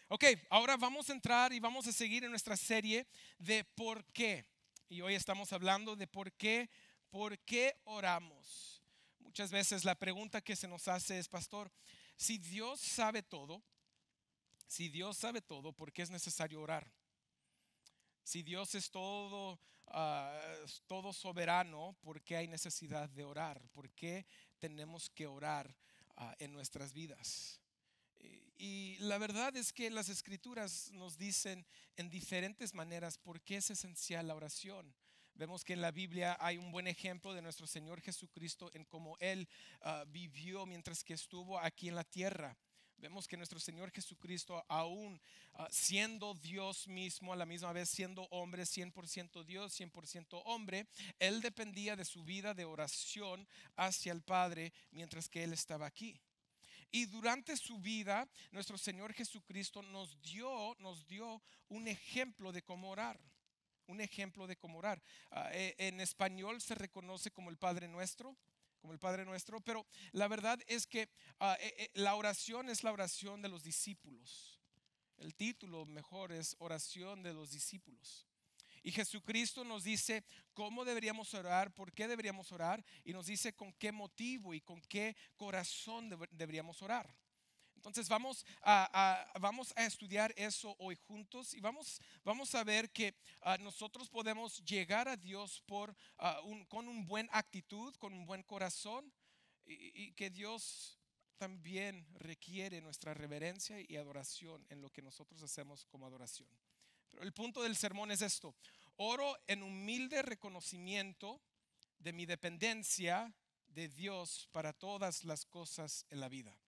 Ok, ahora vamos a entrar y vamos a seguir en nuestra serie de por qué. Y hoy estamos hablando de por qué oramos. Muchas veces la pregunta que se nos hace es, pastor, si Dios sabe todo, ¿por qué es necesario orar? Si Dios es todo soberano, ¿por qué hay necesidad de orar? ¿Por qué tenemos que orar en nuestras vidas? Y la verdad es que las escrituras nos dicen en diferentes maneras por qué es esencial la oración. Vemos que en la Biblia hay un buen ejemplo de nuestro Señor Jesucristo en cómo Él vivió mientras que estuvo aquí en la tierra. Vemos que nuestro Señor Jesucristo, aún siendo Dios mismo, a la misma vez siendo hombre, 100% Dios, 100% hombre, Él dependía de su vida de oración hacia el Padre mientras que Él estaba aquí. Y durante su vida, nuestro Señor Jesucristo nos dio un ejemplo de cómo orar. Un ejemplo de cómo orar. En español se reconoce como el Padre Nuestro, pero la verdad es que la oración es la oración de los discípulos. El título mejor es oración de los discípulos. Y Jesucristo nos dice cómo deberíamos orar, por qué deberíamos orar, y nos dice con qué motivo y con qué corazón deberíamos orar. Entonces vamos a estudiar eso hoy juntos y vamos a ver que nosotros podemos llegar a Dios con un buen actitud, con un buen corazón, y que Dios también requiere nuestra reverencia y adoración en lo que nosotros hacemos como adoración. Pero el punto del sermón es esto: oro en humilde reconocimiento de mi dependencia de Dios para todas las cosas en la vida.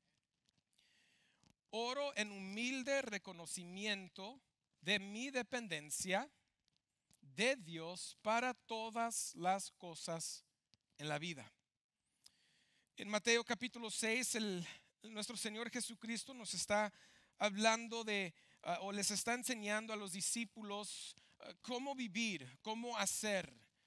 Oro en humilde reconocimiento de mi dependencia de Dios para todas las cosas en la vida. En Mateo capítulo 6, nuestro Señor Jesucristo nos está hablando o les está enseñando a los discípulos cómo vivir, cómo hacer.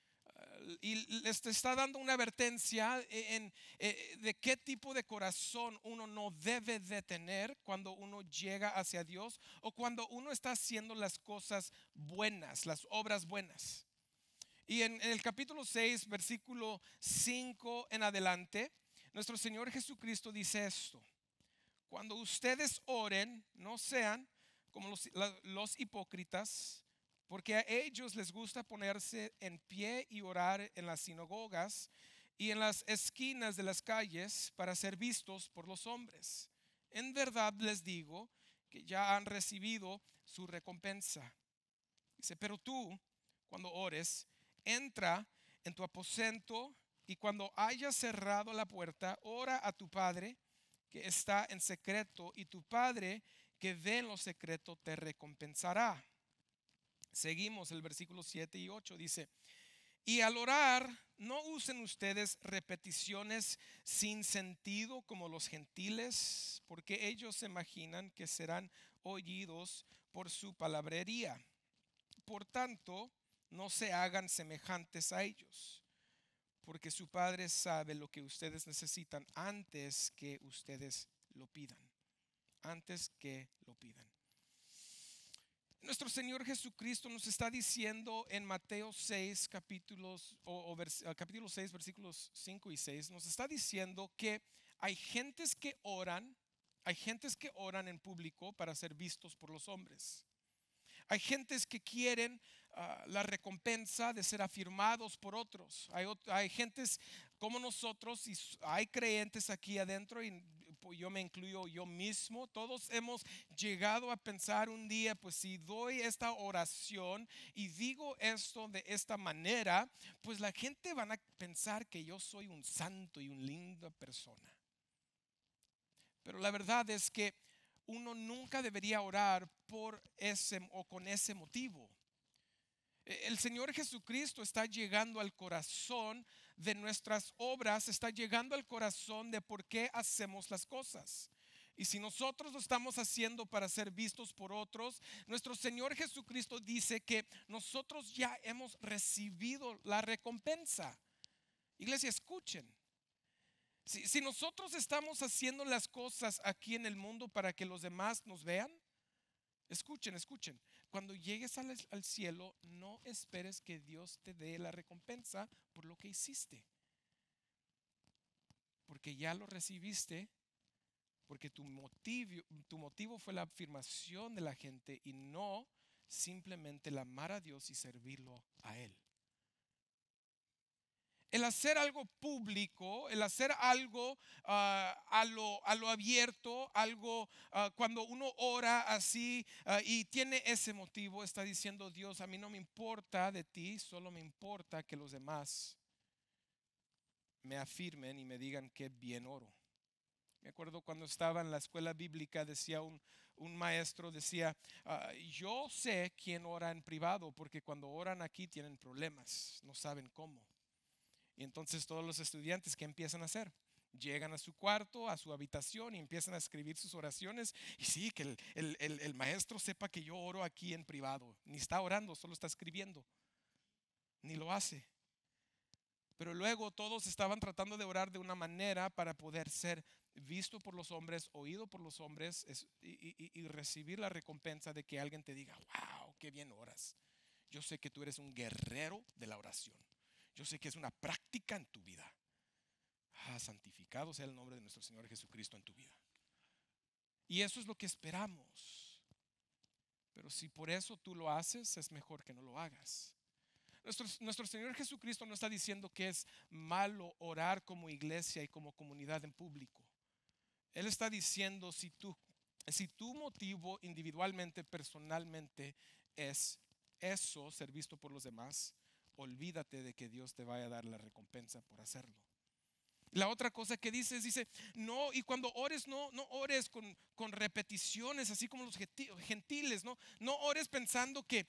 Y les está dando una advertencia de qué tipo de corazón uno no debe de tener cuando uno llega hacia Dios o cuando uno está haciendo las cosas buenas, las obras buenas. Y en el capítulo 6, versículo 5 en adelante, nuestro Señor Jesucristo dice esto: cuando ustedes oren, no sean como los hipócritas, porque a ellos les gusta ponerse en pie y orar en las sinagogas y en las esquinas de las calles para ser vistos por los hombres. En verdad les digo que ya han recibido su recompensa. Dice, pero tú, cuando ores, entra en tu aposento y cuando hayas cerrado la puerta, ora a tu Padre que está en secreto, y tu Padre que ve en lo secreto te recompensará. Seguimos el versículo 7 y 8, dice: y al orar, no usen ustedes repeticiones sin sentido como los gentiles, porque ellos se imaginan que serán oídos por su palabrería. Por tanto, no se hagan semejantes a ellos, porque su Padre sabe lo que ustedes necesitan antes que ustedes lo pidan. Antes que lo pidan. Nuestro Señor Jesucristo nos está diciendo en Mateo 6, capítulo 6, versículos 5 y 6, nos está diciendo que hay gentes que oran en público para ser vistos por los hombres. Hay gentes que quieren la recompensa de ser afirmados por otros. Hay gentes como nosotros, y hay creyentes aquí adentro, y yo me incluyo yo mismo. Todos hemos llegado a pensar un día, pues si doy esta oración y digo esto de esta manera, pues la gente van a pensar que yo soy un santo y una linda persona. Pero la verdad es que uno nunca debería orar por ese o con ese motivo. El Señor Jesucristo está llegando al corazón de nuestras obras, está llegando al corazón de por qué hacemos las cosas. Y si nosotros lo estamos haciendo para ser vistos por otros, nuestro Señor Jesucristo dice que nosotros ya hemos recibido la recompensa. Iglesia, escuchen. Si nosotros estamos haciendo las cosas aquí en el mundo para que los demás nos vean, Escuchen, escuchen. Cuando llegues al cielo, no esperes que Dios te dé la recompensa por lo que hiciste, porque ya lo recibiste, porque tu motivo fue la afirmación de la gente y no simplemente el amar a Dios y servirlo a Él. El hacer algo público, el hacer algo a lo abierto, algo cuando uno ora así y tiene ese motivo, está diciendo: Dios, a mí no me importa de ti, solo me importa que los demás me afirmen y me digan que bien oro. Me acuerdo cuando estaba en la escuela bíblica, decía un maestro, decía: yo sé quién ora en privado, porque cuando oran aquí tienen problemas, no saben cómo. Y entonces todos los estudiantes, ¿qué empiezan a hacer? Llegan a su cuarto, a su habitación y empiezan a escribir sus oraciones. Y sí, que el maestro sepa que yo oro aquí en privado. Ni está orando, solo está escribiendo. Ni lo hace. Pero luego todos estaban tratando de orar de una manera para poder ser visto por los hombres, oído por los hombres y recibir la recompensa de que alguien te diga: wow, qué bien oras. Yo sé que tú eres un guerrero de la oración. Yo sé que es una práctica en tu vida. Santificado sea el nombre de nuestro Señor Jesucristo en tu vida. Y eso es lo que esperamos. Pero si por eso tú lo haces, es mejor que no lo hagas. Nuestro Señor Jesucristo no está diciendo que es malo orar como iglesia y como comunidad en público. Él está diciendo: si tu motivo individualmente, personalmente es eso, ser visto por los demás, olvídate de que Dios te vaya a dar la recompensa por hacerlo. La otra cosa que dice, no, y cuando ores, no ores con repeticiones, así como los gentiles, no ores pensando que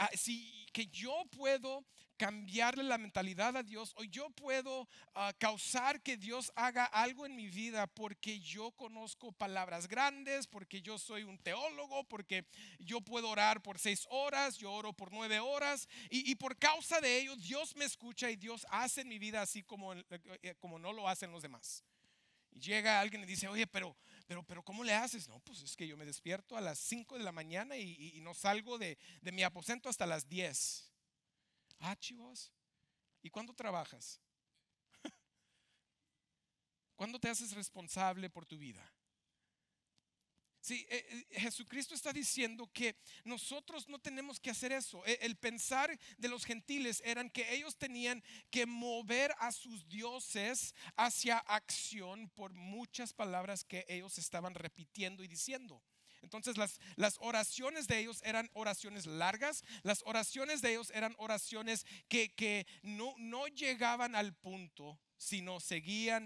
yo puedo cambiarle la mentalidad a Dios, o yo puedo causar que Dios haga algo en mi vida porque yo conozco palabras grandes, porque yo soy un teólogo, porque yo puedo orar por 6 horas, yo oro por 9 horas, y por causa de ello Dios me escucha y Dios hace en mi vida así como no lo hacen los demás. Y llega alguien y dice: oye, pero ¿cómo le haces? No, pues es que yo me despierto a las 5 de la mañana y no salgo de mi aposento hasta las 10. Chivos, ¿y cuándo trabajas? ¿Cuándo te haces responsable por tu vida? Sí, Jesucristo está diciendo que nosotros no tenemos que hacer eso. El pensar de los gentiles eran que ellos tenían que mover a sus dioses hacia acción por muchas palabras que ellos estaban repitiendo y diciendo. Entonces las oraciones de ellos eran oraciones largas, las oraciones de ellos eran oraciones que no llegaban al punto, sino seguían,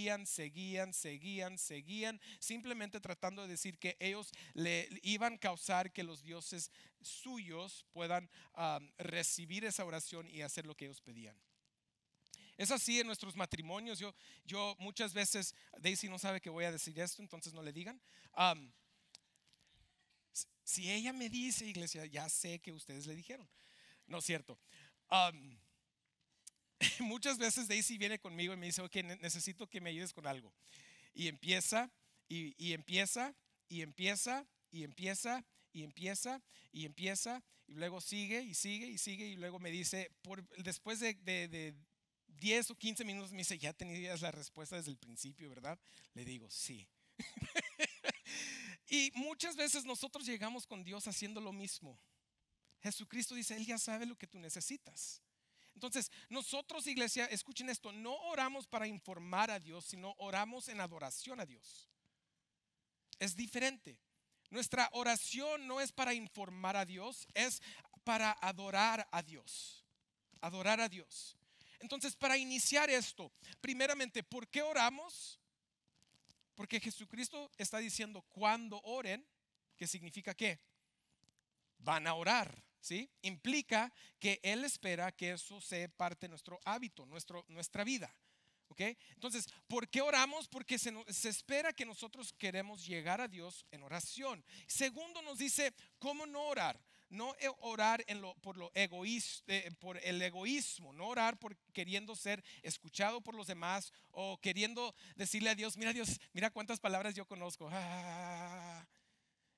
simplemente tratando de decir que ellos le iban a causar que los dioses suyos puedan recibir esa oración y hacer lo que ellos pedían. Es así en nuestros matrimonios. Yo muchas veces, Daisy no sabe que voy a decir esto, entonces no le digan. Si ella me dice, iglesia, ya sé que ustedes le dijeron. No es cierto. Muchas veces Daisy viene conmigo y me dice: ok, necesito que me ayudes con algo. Y empieza, y empieza, y empieza, y empieza, y empieza, y empieza, y luego sigue, y sigue, y sigue, y luego me dice, después de 10 o 15 minutos, me dice: ya tenías la respuesta desde el principio, ¿verdad? Le digo: sí. Y muchas veces nosotros llegamos con Dios haciendo lo mismo. Jesucristo dice: Él ya sabe lo que tú necesitas. Entonces nosotros, iglesia, escuchen esto, no oramos para informar a Dios, sino oramos en adoración a Dios. Es diferente. Nuestra oración no es para informar a Dios, es para adorar a Dios. Adorar a Dios. Entonces, para iniciar esto, primeramente, ¿por qué oramos? Porque Jesucristo está diciendo: cuando oren, ¿qué significa qué? Van a orar, ¿sí? Implica que Él espera que eso sea parte de nuestro hábito, nuestra vida, ¿ok? Entonces, ¿por qué oramos? Porque se espera que nosotros queremos llegar a Dios en oración. Segundo, nos dice cómo no orar. No orar por el egoísmo, no orar por queriendo ser escuchado por los demás o queriendo decirle a Dios: mira Dios, mira cuántas palabras yo conozco.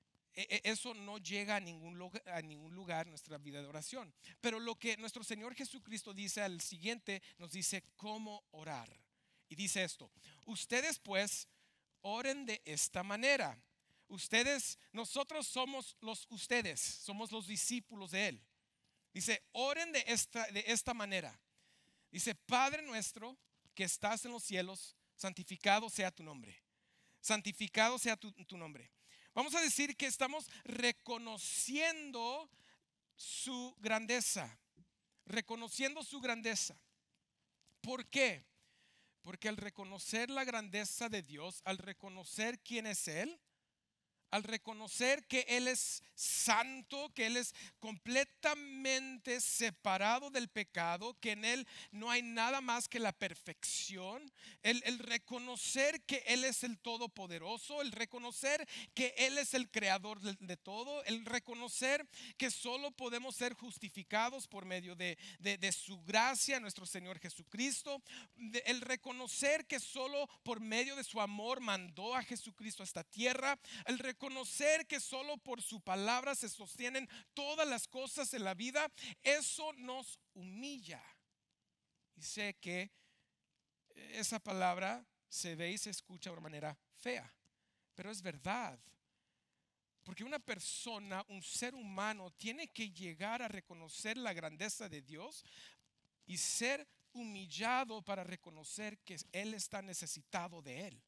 eso no llega a ningún lugar en nuestra vida de oración. Pero lo que nuestro Señor Jesucristo dice al siguiente, nos dice cómo orar. Y dice esto: ustedes pues oren de esta manera. Nosotros somos somos los discípulos de Él. Dice, oren de esta manera. Dice, Padre nuestro que estás en los cielos, santificado sea tu nombre. Santificado sea tu nombre. Vamos a decir que estamos reconociendo su grandeza. Reconociendo su grandeza. ¿Por qué? Porque al reconocer la grandeza de Dios, al reconocer quién es Él, al reconocer que Él es santo, que Él es completamente separado del pecado, que en Él no hay nada más que la perfección, el reconocer que Él es el todopoderoso, el reconocer que Él es el creador de todo, el reconocer que solo podemos ser justificados por medio de su gracia, nuestro Señor Jesucristo, el reconocer que solo por medio de su amor mandó a Jesucristo a esta tierra, el reconocer que solo por su palabra se sostienen todas las cosas en la vida. Eso nos humilla. Y sé que esa palabra se ve y se escucha de una manera fea, pero es verdad. Porque una persona, un ser humano, tiene que llegar a reconocer la grandeza de Dios y ser humillado para reconocer que Él está necesitado de Él.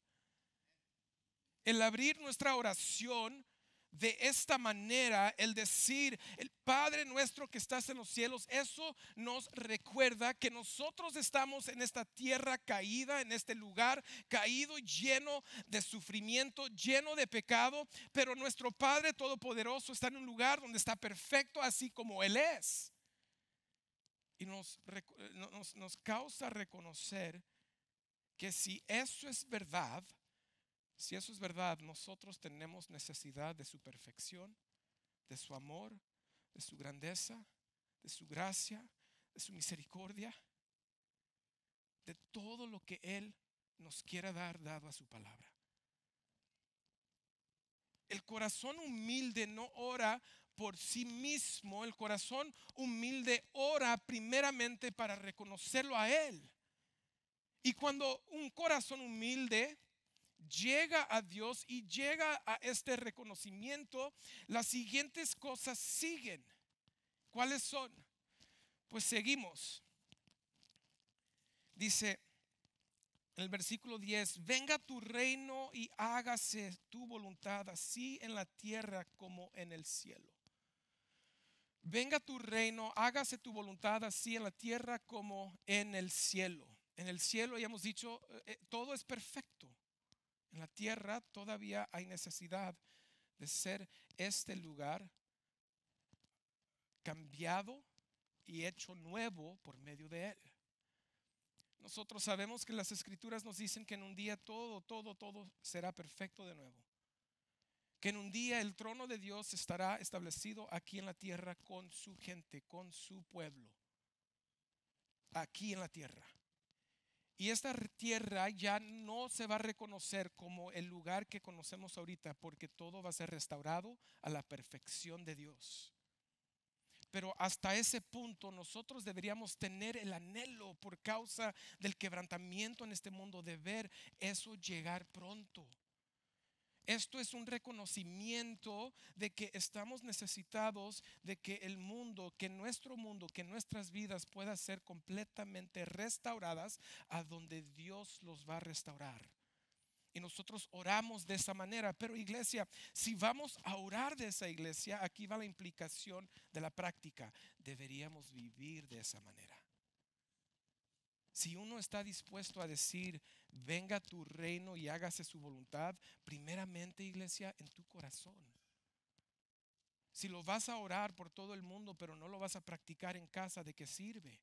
El abrir nuestra oración de esta manera, el decir, el Padre nuestro que estás en los cielos, eso nos recuerda que nosotros estamos en esta tierra caída, en este lugar caído, lleno de sufrimiento, lleno de pecado, pero nuestro Padre Todopoderoso está en un lugar donde está perfecto así como Él es. Y nos causa reconocer que si eso es verdad, nosotros tenemos necesidad de su perfección, de su amor, de su grandeza, de su gracia, de su misericordia, de todo lo que Él nos quiera dar dado a su palabra. El corazón humilde no ora por sí mismo, el corazón humilde ora primeramente para reconocerlo a Él. Y cuando un corazón humilde llega a Dios y llega a este reconocimiento, las siguientes cosas siguen. ¿Cuáles son? Pues seguimos. Dice en el versículo 10: venga tu reino y hágase tu voluntad, así en la tierra como en el cielo. Venga tu reino, hágase tu voluntad, así en la tierra como en el cielo. En el cielo ya hemos dicho, todo es perfecto. En la tierra todavía hay necesidad de ser este lugar cambiado y hecho nuevo por medio de Él. Nosotros sabemos que las escrituras nos dicen que en un día todo será perfecto de nuevo. Que en un día el trono de Dios estará establecido aquí en la tierra con su gente, con su pueblo. Aquí en la tierra. Y esta tierra ya no se va a reconocer como el lugar que conocemos ahorita, porque todo va a ser restaurado a la perfección de Dios. Pero hasta ese punto nosotros deberíamos tener el anhelo, por causa del quebrantamiento en este mundo, de ver eso llegar pronto. Esto es un reconocimiento de que estamos necesitados de que el mundo, que nuestro mundo, que nuestras vidas puedan ser completamente restauradas a donde Dios los va a restaurar. Y nosotros oramos de esa manera. Pero iglesia, si vamos a orar de esa iglesia, aquí va la implicación de la práctica. Deberíamos vivir de esa manera. Si uno está dispuesto a decir, venga tu reino y hágase su voluntad, primeramente, iglesia, en tu corazón. Si lo vas a orar por todo el mundo, pero no lo vas a practicar en casa, ¿de qué sirve?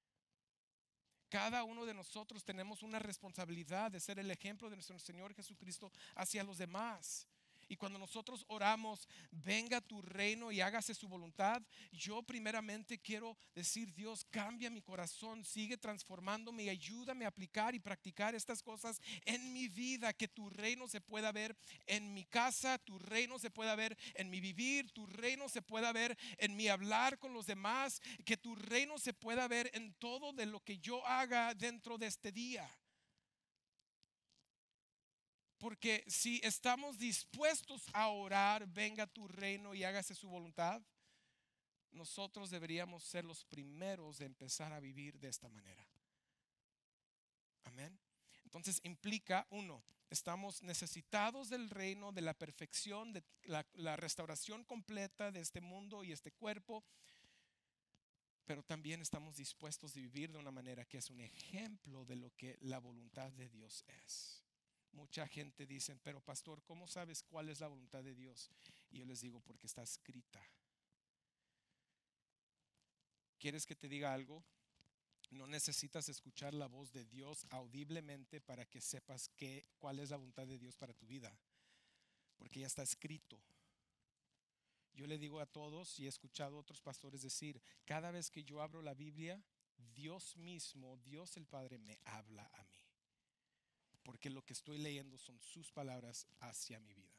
Cada uno de nosotros tenemos una responsabilidad de ser el ejemplo de nuestro Señor Jesucristo hacia los demás. Y cuando nosotros oramos, venga tu reino y hágase su voluntad, yo primeramente quiero decir, Dios, cambia mi corazón, sigue transformándome y ayúdame a aplicar y practicar estas cosas en mi vida, que tu reino se pueda ver en mi casa, tu reino se pueda ver en mi vivir, tu reino se pueda ver en mi hablar con los demás, que tu reino se pueda ver en todo de lo que yo haga dentro de este día. Porque si estamos dispuestos a orar, venga tu reino y hágase su voluntad, nosotros deberíamos ser los primeros de empezar a vivir de esta manera. Amén. Entonces implica, uno, estamos necesitados del reino, de la perfección, de la restauración completa de este mundo y este cuerpo, pero también estamos dispuestos de vivir de una manera que es un ejemplo de lo que la voluntad de Dios es. Mucha gente dice, pero pastor, ¿cómo sabes cuál es la voluntad de Dios? Y yo les digo, porque está escrita. ¿Quieres que te diga algo? No necesitas escuchar la voz de Dios audiblemente para que sepas cuál es la voluntad de Dios para tu vida, porque ya está escrito. Yo le digo a todos, y he escuchado a otros pastores decir, cada vez que yo abro la Biblia, Dios mismo, Dios el Padre me habla a mí, porque lo que estoy leyendo son sus palabras hacia mi vida.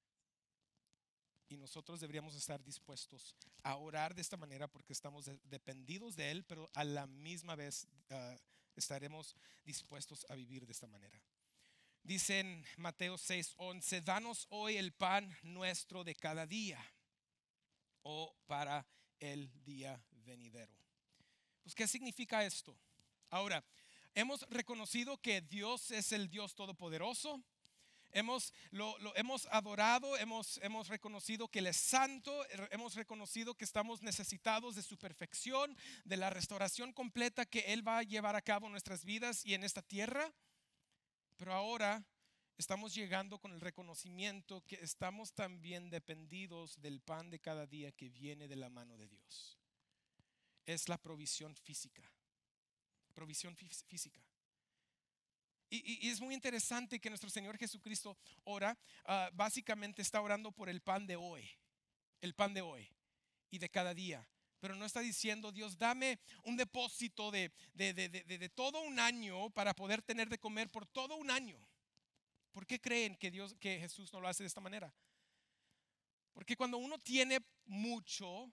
Y nosotros deberíamos estar dispuestos a orar de esta manera porque estamos dependidos de Él, pero a la misma vez estaremos dispuestos a vivir de esta manera. Dice en Mateo 6:11, danos hoy el pan nuestro de cada día, o para el día venidero. Pues, ¿qué significa esto? Ahora, hemos reconocido que Dios es el Dios todopoderoso. Lo hemos adorado, hemos reconocido que Él es santo, hemos reconocido que estamos necesitados de su perfección, de la restauración completa que Él va a llevar a cabo en nuestras vidas y en esta tierra. Pero ahora estamos llegando con el reconocimiento que estamos también dependidos del pan de cada día que viene de la mano de Dios. Es la provisión física. Provisión física. Y es muy interesante que nuestro Señor Jesucristo ora, básicamente está orando por el pan de hoy y de cada día. Pero no está diciendo, Dios, dame un depósito de todo un año para poder tener de comer por todo un año. ¿Por qué creen que Jesús no lo hace de esta manera? Porque cuando uno tiene mucho,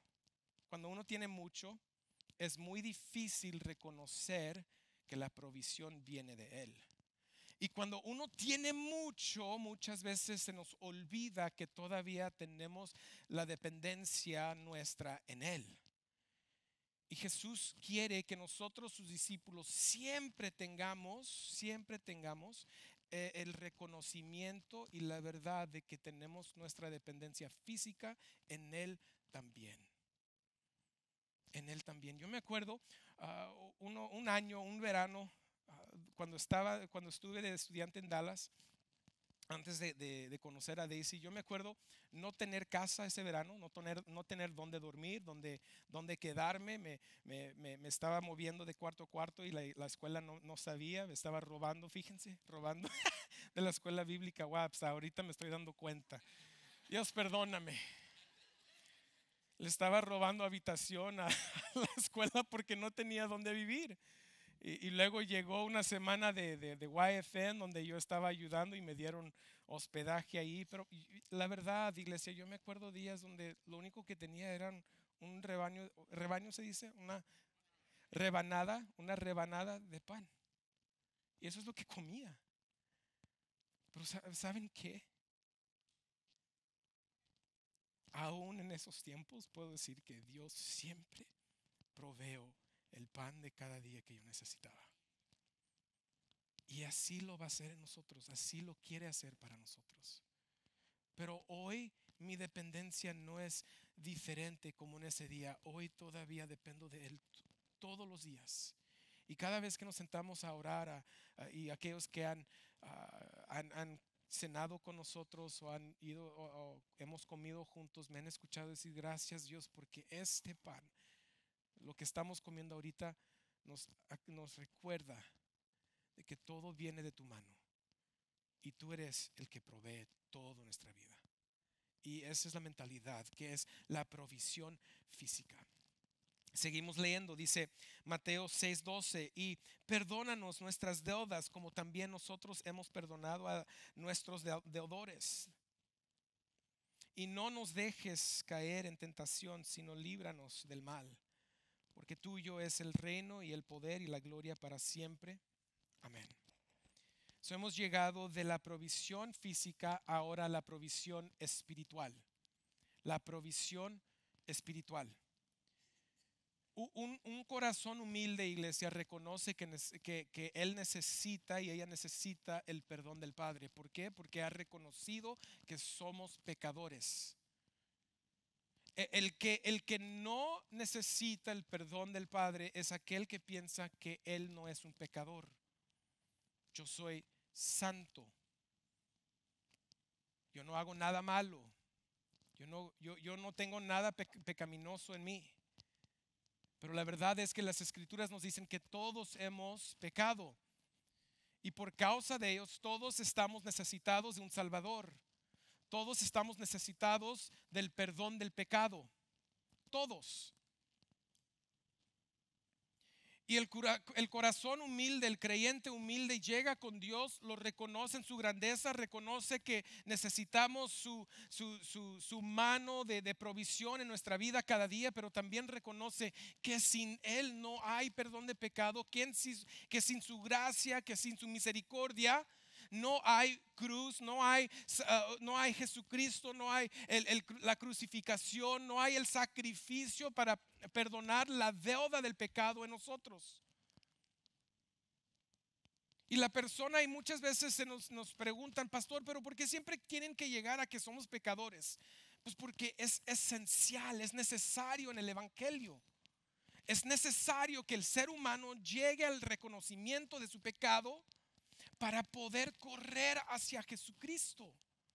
es muy difícil reconocer que la provisión viene de Él. Y cuando uno tiene mucho, muchas veces se nos olvida que todavía tenemos la dependencia nuestra en Él. Y Jesús quiere que nosotros, sus discípulos, siempre tengamos el reconocimiento y la verdad de que tenemos nuestra dependencia física en Él también. En Él también. Yo me acuerdo un año, un verano, cuando estuve de estudiante en Dallas, antes de conocer a Daisy, yo me acuerdo no tener casa ese verano, no tener dónde dormir, dónde quedarme. Me estaba moviendo de cuarto a cuarto y la escuela no sabía, me estaba robando, fíjense, robando de la escuela bíblica. Wow, hasta ahorita me estoy dando cuenta. Dios, perdóname. Le estaba robando habitación a la escuela porque no tenía dónde vivir. Y luego llegó una semana de YFN donde yo estaba ayudando y me dieron hospedaje ahí. Pero la verdad, iglesia, yo me acuerdo días donde lo único que tenía eran un rebaño se dice, una rebanada de pan. Y eso es lo que comía. Pero ¿saben qué? Aún en esos tiempos puedo decir que Dios siempre proveó el pan de cada día que yo necesitaba. Y así lo va a hacer en nosotros, así lo quiere hacer para nosotros. Pero hoy mi dependencia no es diferente como en ese día. Hoy todavía dependo de Él todos los días. Y cada vez que nos sentamos a orar, y aquellos que han cenado con nosotros o han ido o hemos comido juntos, me han escuchado decir gracias Dios porque este pan, lo que estamos comiendo ahorita, nos recuerda de que todo viene de tu mano y tú eres el que provee toda nuestra vida. Y esa es la mentalidad, que es la provisión física. Seguimos leyendo, dice Mateo 6:12, y perdónanos nuestras deudas como también nosotros hemos perdonado a nuestros deudores. Y no nos dejes caer en tentación, sino líbranos del mal. Porque tuyo es el reino y el poder y la gloria para siempre. Amén. So, hemos llegado de la provisión física ahora a la provisión espiritual. La provisión espiritual. Un corazón humilde, iglesia, reconoce que él necesita y ella necesita el perdón del Padre. ¿Por qué? Porque ha reconocido que somos pecadores. El que no necesita el perdón del Padre es aquel que piensa que él no es un pecador. Yo soy santo. Yo no hago nada malo. Yo no tengo nada pecaminoso en mí. Pero la verdad es que las Escrituras nos dicen que todos hemos pecado. Y por causa de ellos todos estamos necesitados de un Salvador. Todos estamos necesitados del perdón del pecado. Todos. Y el corazón humilde, el creyente humilde llega con Dios, lo reconoce en su grandeza, reconoce que necesitamos su mano de provisión en nuestra vida cada día, pero también reconoce que sin Él no hay perdón de pecado, que sin su gracia, que sin su misericordia no hay cruz, no hay Jesucristo, no hay la crucificación, no hay el sacrificio para perdonar la deuda del pecado en nosotros. Y la persona, y muchas veces nos preguntan, pastor, pero ¿por qué siempre tienen que llegar a que somos pecadores? Pues porque es esencial, es necesario en el evangelio. Es necesario que el ser humano llegue al reconocimiento de su pecado para poder correr hacia Jesucristo.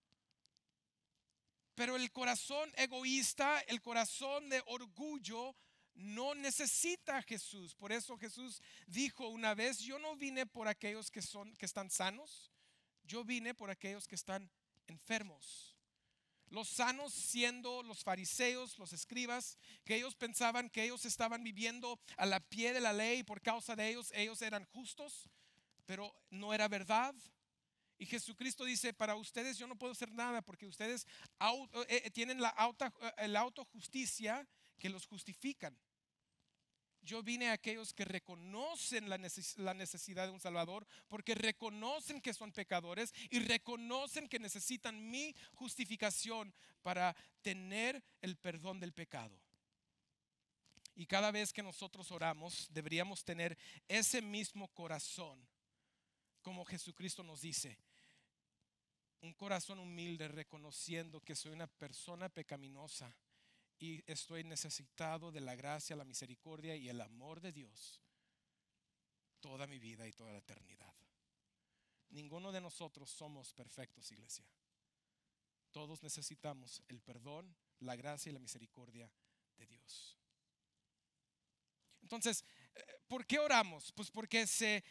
Pero el corazón egoísta, el corazón de orgullo, no necesita a Jesús. Por eso Jesús dijo una vez: yo no vine por aquellos que están sanos, yo vine por aquellos que están enfermos. Los sanos siendo los fariseos, los escribas, que ellos pensaban que ellos estaban viviendo a la pie de la ley y por causa de ellos eran justos, pero no era verdad. Y Jesucristo dice: para ustedes yo no puedo hacer nada porque ustedes tienen la autojusticia que los justifican. Yo vine a aquellos que reconocen la necesidad de un Salvador, porque reconocen que son pecadores y reconocen que necesitan mi justificación para tener el perdón del pecado. Y cada vez que nosotros oramos deberíamos tener ese mismo corazón, como Jesucristo nos dice: un corazón humilde, reconociendo que soy una persona pecaminosa y estoy necesitado de la gracia, la misericordia y el amor de Dios toda mi vida y toda la eternidad. Ninguno de nosotros somos perfectos, iglesia. Todos necesitamos el perdón, la gracia y la misericordia de Dios. Entonces, ¿por qué oramos? Pues porque se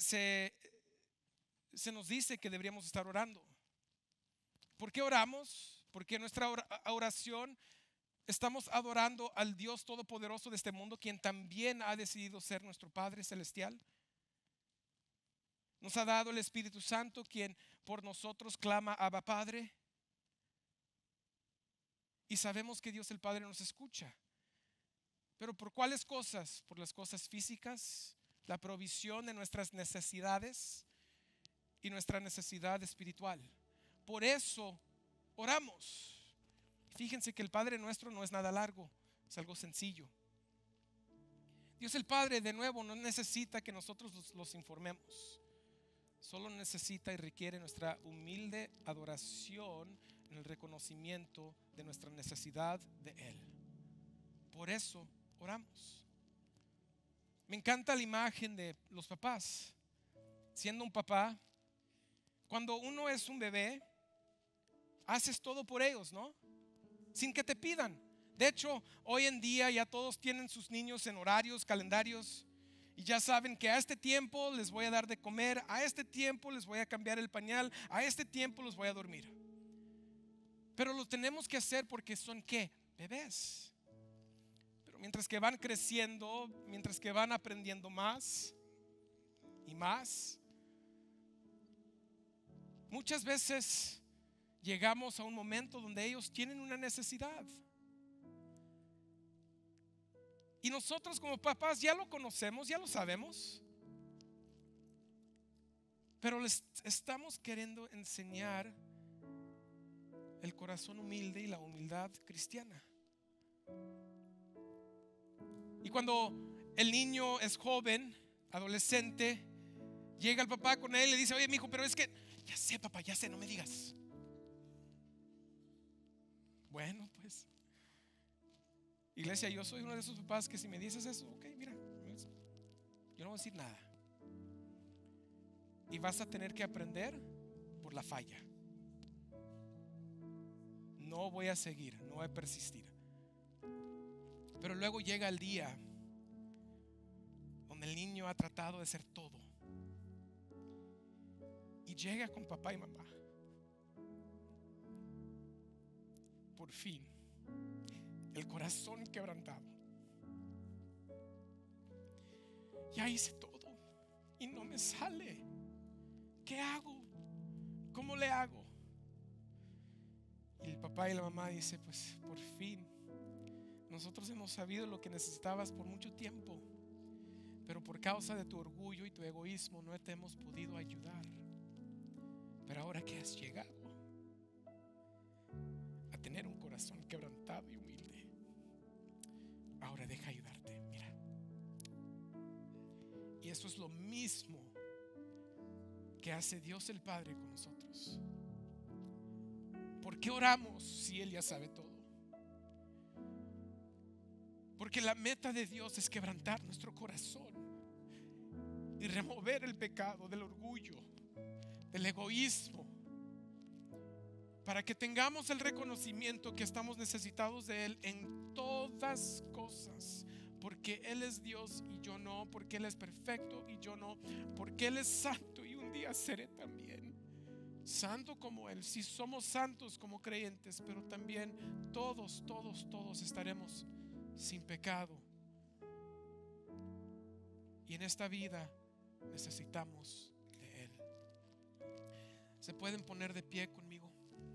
nos dice que deberíamos estar orando. ¿Por qué oramos? Porque en nuestra oración estamos adorando al Dios Todopoderoso de este mundo, quien también ha decidido ser nuestro Padre Celestial. Nos ha dado el Espíritu Santo, quien por nosotros clama: Abba, Padre. Y sabemos que Dios el Padre nos escucha. ¿Pero por cuáles cosas? Por las cosas físicas, la provisión de nuestras necesidades y nuestra necesidad espiritual. Por eso oramos. Fíjense que el Padre Nuestro no es nada largo, es algo sencillo. Dios el Padre, de nuevo, no necesita que nosotros los informemos. Solo necesita y requiere nuestra humilde adoración en el reconocimiento de nuestra necesidad de Él. Por eso oramos. Me encanta la imagen de los papás. Siendo un papá, cuando uno es un bebé, haces todo por ellos, ¿no? Sin que te pidan. De hecho, hoy en día ya todos tienen sus niños en horarios, calendarios, y ya saben que a este tiempo les voy a dar de comer, a este tiempo les voy a cambiar el pañal, a este tiempo los voy a dormir. Pero lo tenemos que hacer porque son ¿qué? Bebés. Pero mientras que van creciendo, mientras que van aprendiendo más y más, muchas veces llegamos a un momento donde ellos tienen una necesidad. Y nosotros como papás ya lo conocemos, ya lo sabemos. Pero les estamos queriendo enseñar el corazón humilde y la humildad cristiana. Y cuando el niño es joven, adolescente, llega el papá con él y le dice: oye, mijo, pero es que ya sé, papá, ya sé, no me digas. Bueno, pues, iglesia, yo soy uno de esos papás que si me dices eso, ok, mira, yo no voy a decir nada. Y vas a tener que aprender por la falla. No voy a seguir, no voy a persistir. Pero luego llega el día donde el niño ha tratado de ser todo y llega con papá y mamá. Por fin, el corazón quebrantado. Ya hice todo y no me sale. ¿Qué hago? ¿Cómo le hago? Y el papá y la mamá dice: pues por fin, nosotros hemos sabido lo que necesitabas por mucho tiempo, pero por causa de tu orgullo y tu egoísmo no te hemos podido ayudar. Pero ahora que has llegado a tener un corazón quebrantado y humilde, ahora deja ayudarte. Mira. Y eso es lo mismo que hace Dios el Padre con nosotros. ¿Por qué oramos si Él ya sabe todo? Porque la meta de Dios es quebrantar nuestro corazón y remover el pecado del orgullo, del egoísmo, para que tengamos el reconocimiento que estamos necesitados de Él en todas cosas. Porque Él es Dios y yo no, porque Él es perfecto y yo no, porque Él es santo y un día seré también santo como Él. Si somos santos como creyentes, pero también todos estaremos sin pecado. Y en esta vida necesitamos de Él. ¿Se pueden poner de pie conmigo?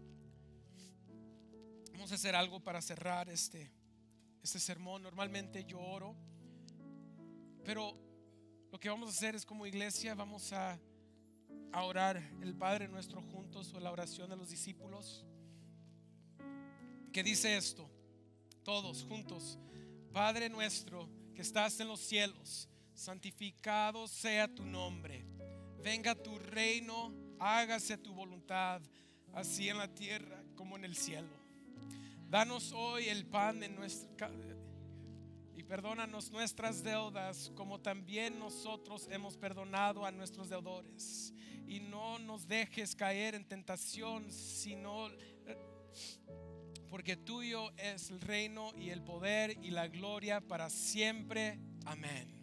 Vamos a hacer algo para cerrar este sermón. Normalmente yo oro, pero lo que vamos a hacer es, como iglesia, vamos a orar el Padre Nuestro juntos, o la oración de los discípulos, que dice esto, todos juntos: Padre nuestro que estás en los cielos, santificado sea tu nombre, venga tu reino, hágase tu voluntad, así en la tierra como en el cielo. Danos hoy el pan de nuestra y perdónanos nuestras deudas, como también nosotros hemos perdonado a nuestros deudores. Y no nos dejes caer en tentación, sino porque tuyo es el reino y el poder y la gloria para siempre. Amén.